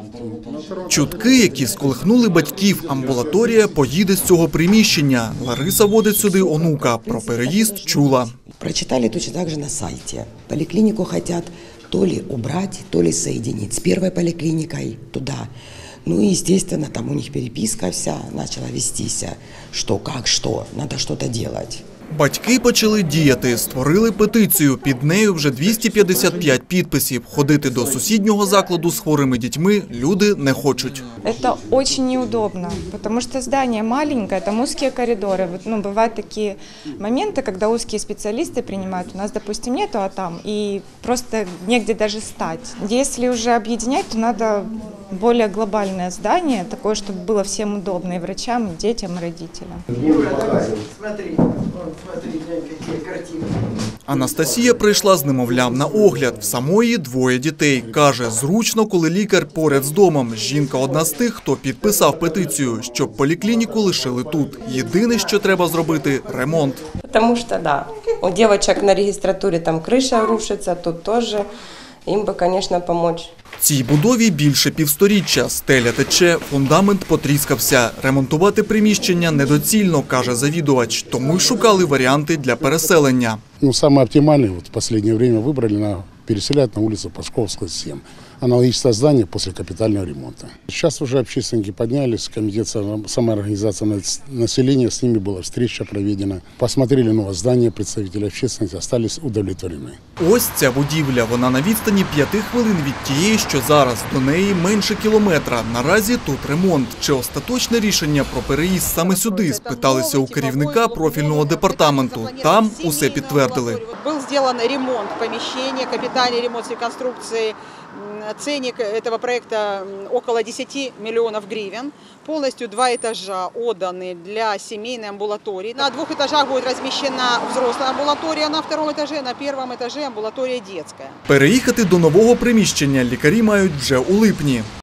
Чутки, які сколихнули батьків, амбулаторія поїде з цього приміщення. Лариса водить сюди онука. Про переїзд чула. Прочитали точно так же на сайте. Поликлинику хотят то ли убрать, то ли соединить с первой поликлиникой туда. Ну и, естественно, там у них переписка вся начала вестись, что, как, что, надо что-то делать. Батьки почали діяти, створили петицію. Під нею вже 255 підписів. Ходити до сусіднього закладу з хворими дітьми люди не хочуть. Это очень неудобно, потому что здание маленькое, там узкие коридоры. Бывают такие моменты, когда узкие специалисты принимают. У нас, допустим, нету, а там. И просто негде даже стать. Если уже объединять, то надо более глобальное здание, такое, чтобы было всем удобно, и врачам, и детям, и родителям. Смотри, какие картины. Анастасія прийшла з немовлям на огляд. В самої двоє дітей. Каже, зручно, коли лікар поряд з домом. Жінка одна з тих, хто підписав петицію, щоб поліклініку лишили тут. Єдине, що треба зробити – ремонт. Потому что, да, у девочек на регистратуре там крыша рушится, тут тоже. Им бы, конечно, помочь. Цій будові більше півсторіччя. Стеля тече, фундамент потріскався. Ремонтувати приміщення недоцільно, каже завідувач. Тому й шукали варіанти для переселення. Самый оптимальный в последнее время выбрали переселять на улицу Пашковская, 7. Аналогичное здание после капитального ремонта. Сейчас уже общественники поднялись, комитет самоорганизации населения, с ними была встреча проведена. Посмотрели новое здание, представители общественности остались удовлетворены. Ось ця будівля. Вона на відстані 5 хвилин від тієї, що зараз. До неї менше кілометра. Наразі тут ремонт. Чи остаточне рішення про переїзд саме сюди? Спиталися у керівника профільного департаменту. Там усе підтвердили. Був зроблений ремонт поміщення, капітальний ремонт з реконструкції. Ценник этого проекта около 10 миллионов гривен. Полностью 2 этажа отданы для семейной амбулатории. На 2 этажах будет размещена взрослая амбулатория, на 2 этаже, на 1 этаже амбулатория детская. Переїхати до нового приміщення лікарі мають вже у липні.